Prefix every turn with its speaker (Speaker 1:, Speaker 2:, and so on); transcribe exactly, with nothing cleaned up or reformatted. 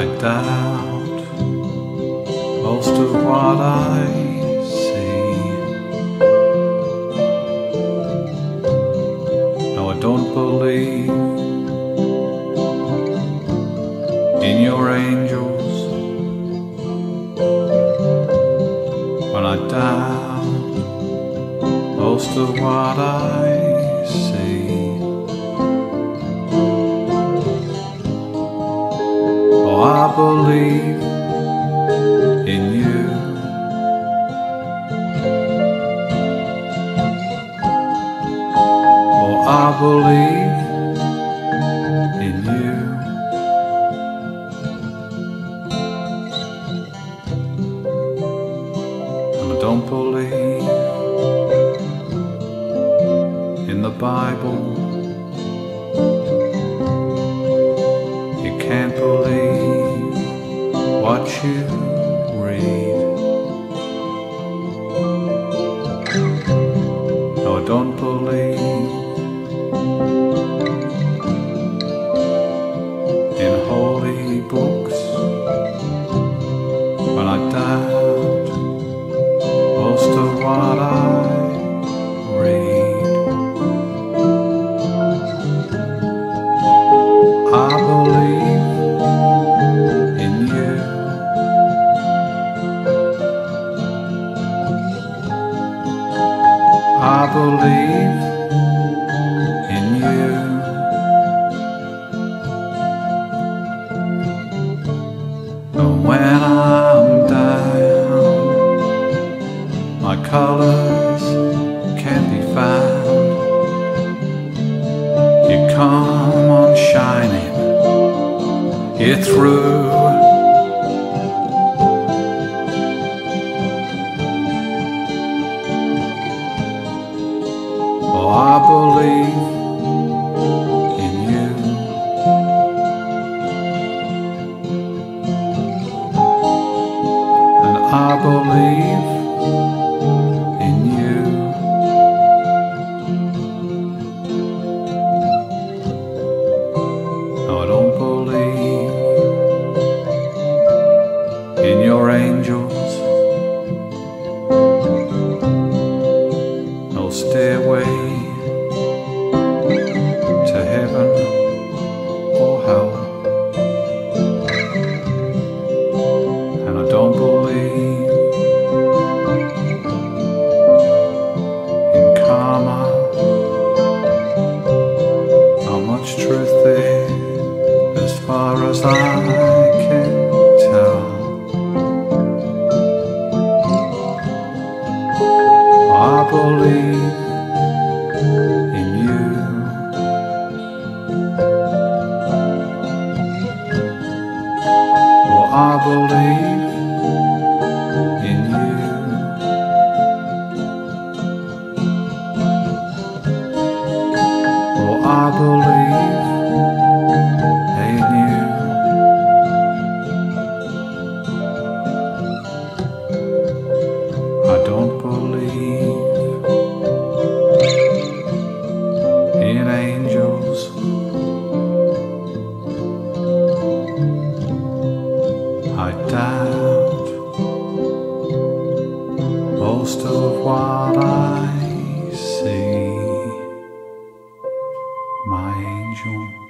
Speaker 1: I doubt most of what I see. No, I don't believe in your angels. When I doubt most of what I see. Oh, I believe in you. Oh, I believe in you. And I don't believe in the Bible. You can't believe what you read. No, I don't believe in holy books. When I doubt most of what I read. I believe in you. I believe in you. And when I'm down, my colors can't be found. You come on shining here through. Oh, I believe in you. And I believe in you. No, I don't believe in your angels. No stairway to heaven or hell. And I don't believe in karma. Not much truth there as far as I can tell. I believe in you. Oh, I believe in you. Oh, I believe in you. I don't believe in angels. I doubt most of what I see, my angel.